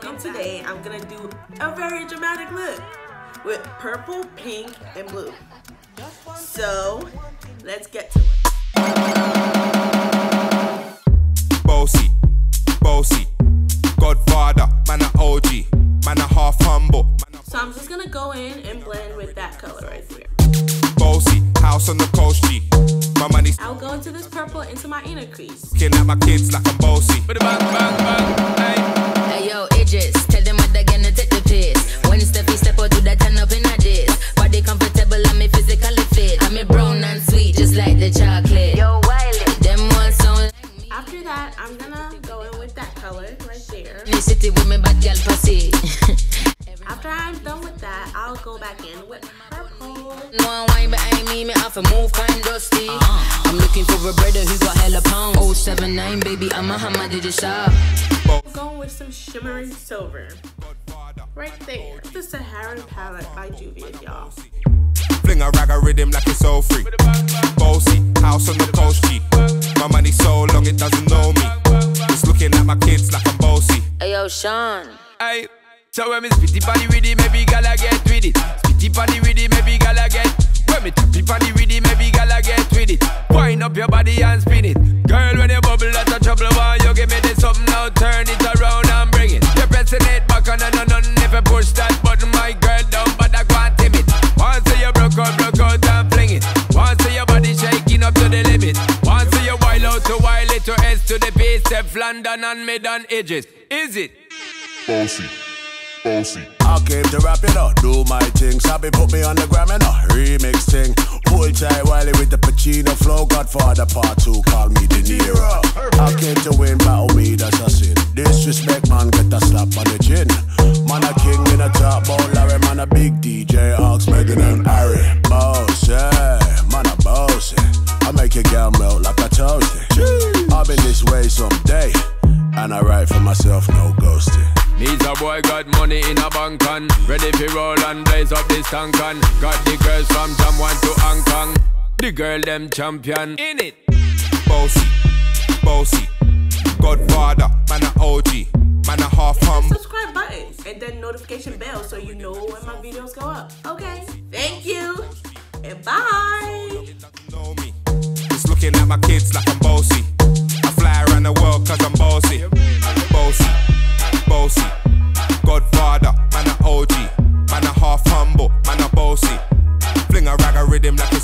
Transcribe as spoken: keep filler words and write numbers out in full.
and today I'm gonna do a very dramatic look with purple, pink, and blue. So let's get to it. Bossy, bossy, Godfather, man a O G, man a half humble. So I'm just gonna go in and blend with that color right there. Bossy, house on the coast G. My money's I'll go into this purple into my inner crease. looking at my kids like I'm bossy. Bang, bang, bang, hey. Hey yo, Idris, tell them what they're gonna take the piss. When Steffi step out to that turn up in a diss. Body comfortable and me physically fit. I'm a brown and sweet, just like the chocolate. Yo, Wiley, them one sound like me. After that, I'm gonna go in with that color right there. Me city with me bad girl pussy. After I'm done with that, I'll go back in with purple. No one wine behind me, me have to move kind dusty. Uh, I'm looking for a brother who got hella pounds. oh seven nine, baby, I'm a hammer, did you shop? Going with some shimmering silver. Right there. The Saharan palette by Juvia's, y'all. Fling a rag a rhythm like it's all free. Bossy, house on the coast G. My money so long it doesn't know me. It's looking at my kids like I'm bossy. Hey yo, Sean. Hey, so when me spitty body with it, maybe gala get with it. Spitty body with it, maybe gala get. When me tappy body with it, maybe gala get with it. Wind up your body and spin it. Girl, when you bubble, that's a trouble. Why you give me this something now? Turn it around and bring it. You're pressing it back on and on and if you push that button, my girl down, but I can't tame it. Once you broke out, broke out and fling it. Once your body shaking up to the limit. Once you wild out to wild it to S to the base, step London and mid on edges. Is it? Bossy, bossy. I came to rap it up, do my thing. Sabi put me on the gram and a remix thing. Pull tight Wiley with the Pacino flow. Godfather part two, call me De Niro. I came to win, battle me, that's a sin. Disrespect, man, get a slap on the chin. Man a king in a top bowl, Larry, man a big D J, Ox, Megan and Harry. Boss, yeah, man a boss, yeah. I make your girl melt like a toasty. I'll be this way someday, and I write for myself, no ghosting. Me's a boy got money in a bank on. Ready for roll and blaze up this tank on. Got the girls from Jamwan to Hong Kong. The girl them champion in it. Bossy, bossy, Godfather, man a O G, man a half humble. Subscribe button and then notification bell so you know when my videos go up. Okay, thank you and bye. Know me. It's looking at my kids like I'm bossy. I fly around the world cause I'm bossy. Bossy, bossy, Godfather, man a O G, man a half humble, man a bossy. Fling a rag a rhythm like